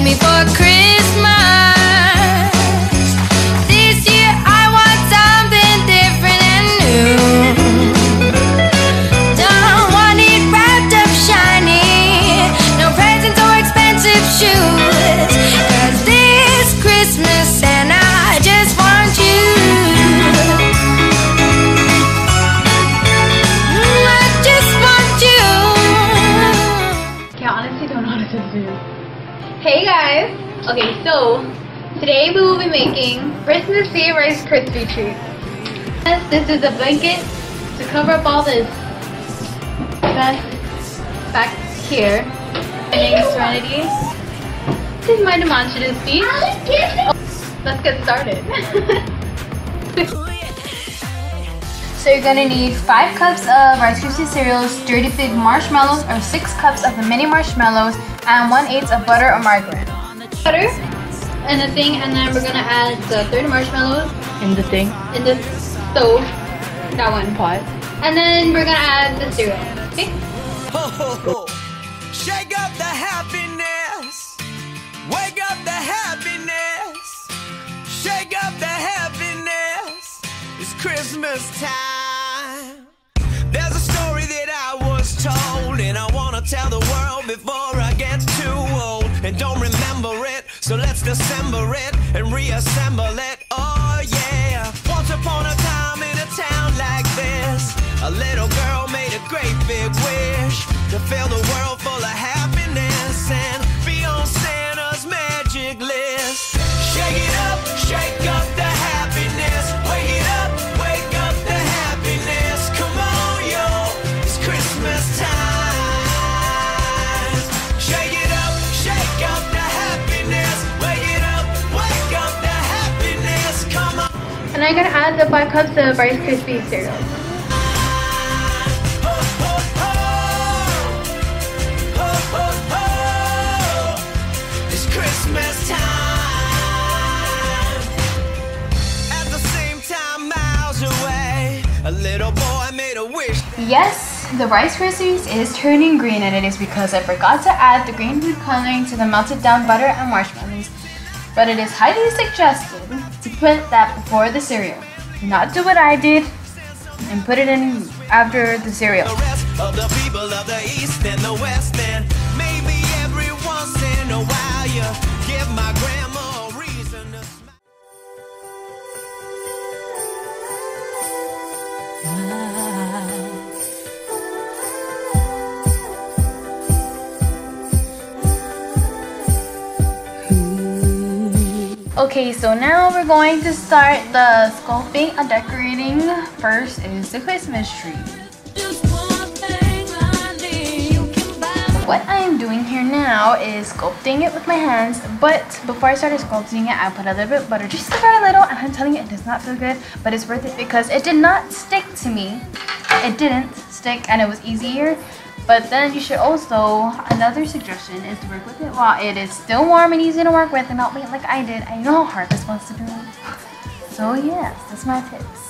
me for Christmas. This year I want something different and new. Don't want it wrapped up shiny, no presents or expensive shoes. 'Cause this Christmas Santa, I just want you. I just want you. Okay, I honestly don't know how to do. Hey guys! Okay, so today we will be making Christmas Day Rice Krispie treat. This is a blanket to cover up all this mess back here. My name is Serenity. This is my demonstrative speech. Let's get started. So you're gonna need 5 cups of Rice Krispie cereals, Dirty Fig marshmallows, or 6 cups of the mini marshmallows, and 1/8 of butter or margarine. Butter and the thing, and then we're gonna add the 30 marshmallows In the thing? in the stove. That one. Pot. And then we're gonna add the cereal. Okay? Ho, ho, ho. Shake up the happiness. Wake up the happiness. Shake up the happiness. It's Christmas time. There's a story that I was told, and I wanna tell the world before I get too old and don't remember it. So let's dissemble it and reassemble it. Oh yeah. Once upon a time in a town like this, a little girl made a great big wish to fill the world full of happiness and be on Santa's magic list. Shake up the happiness. Wake up the happiness. Come on, yo, it's Christmas time. Shake up the happiness. Wake up the happiness. Come on. And I'm gonna add the 5 cups of Rice Krispie cereal. It's Christmas time. At the same time, miles away, a little boy made a wish. Yes, the Rice Krispies is turning green, and it is because I forgot to add the green food coloring to the melted down butter and marshmallows. But it is highly suggested to put that before the cereal. Not do what I did and put it in after the cereal. The rest of the people of the East and the West, and maybe every once in a while you give my grandma a reason to smile. Okay, so now we're going to start the sculpting and decorating. First is the Christmas tree. What I am doing here now is sculpting it with my hands, but before I started sculpting it, I put a little bit of butter, just a very little, and I'm telling you, it does not feel good, but it's worth it because it did not stick to me. It didn't stick, and it was easier. But then you should also, another suggestion is to work with it while it is still warm and easy to work with, and not wait like I did. I know how hard this was to do. So yes, that's my tips.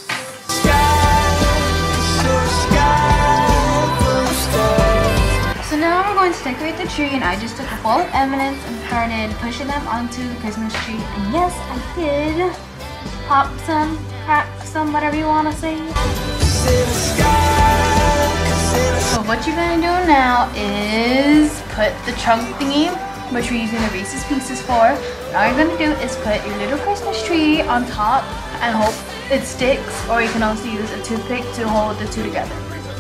So now we're going to decorate the tree, and I just took a bowl of M&Ms and started pushing them onto the Christmas tree. And yes, I did pop some, crack some, whatever you want to say. So what you're going to do now is put the trunk thingy, which we're using the Reese's Pieces for. All you're going to do is put your little Christmas tree on top and hope it sticks, or you can also use a toothpick to hold the two together.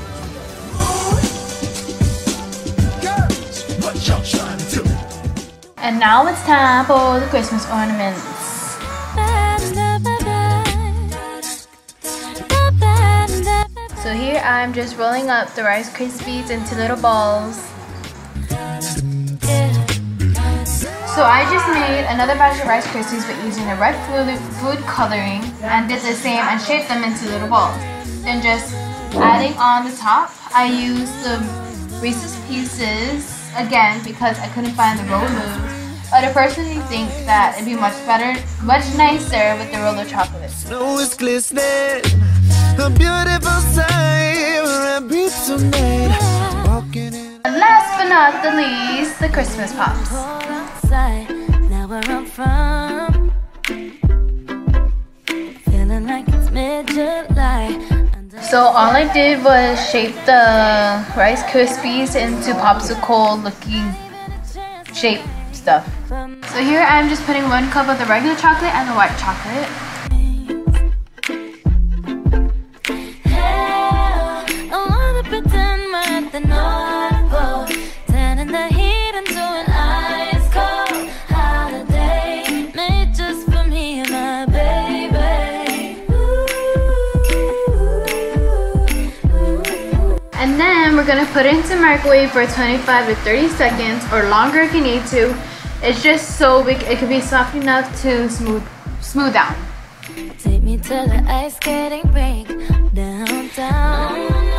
And now it's time for the Christmas ornaments. So here I'm just rolling up the Rice Krispies into little balls. So I just made another batch of Rice Krispies but using the red food coloring, and did the same and shaped them into little balls. Then just adding on the top, I used the Reese's Pieces again because I couldn't find the rollers. But I personally think that it'd be much better, much nicer with the roller chocolate. Snow is glistening, a beautiful sight, we're a beautiful night, walking in. And last but not the least, the Christmas pops. inside. Now where I'm from, feeling like it's mid-July. So all I did was shape the Rice Krispies into popsicle looking shape stuff. So here I'm just putting 1 cup of the regular chocolate and the white chocolate. And then we're gonna put it into microwave for 25 to 30 seconds or longer if you need to. It's just so it can be soft enough to smooth down. Take me to the ice skating rink downtown.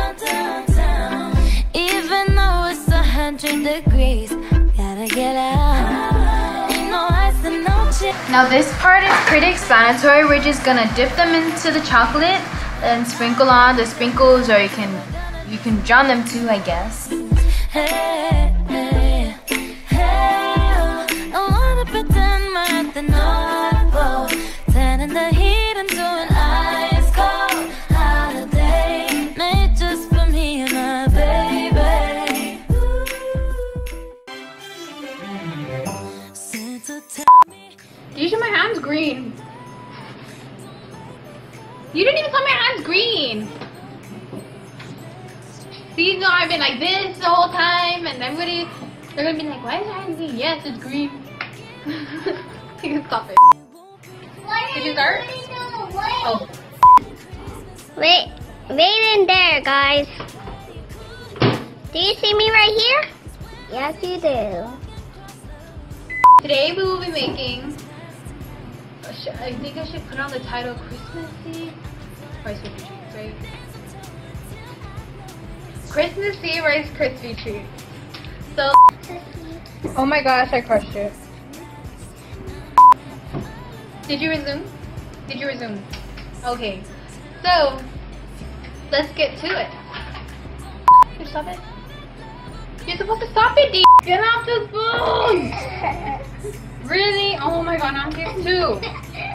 Even though it's 100 degrees, gotta get out. Ain't no ice and no chill. Now this part is pretty explanatory. We're just gonna dip them into the chocolate and sprinkle on the sprinkles, or you can drown them too, I guess. Hey, hey, hey, I wanna pretend we're at the North Pole, turning the heat into an ice cold holiday, made just for me and my baby. Santa, tell me. You should my hands green. You didn't even tell my hands green. See, no, I've been like this the whole time, and everybody, they're gonna be like, why is your hand green? Yes, it's green. You can stop it. Did you start? Oh. Wait in there, guys. Do you see me right here? Yes, you do. Today we will be making, I think I should put on the title Christmassy Rice Krispie Treats, right? Christmassy Rice Krispie Treats. So, oh my gosh, I crushed it. Did you resume? Did you resume? Okay, so let's get to it. Can you stop it? You're supposed to stop it, D. Get off the spoon! Really? Oh my god, now I'm getting two.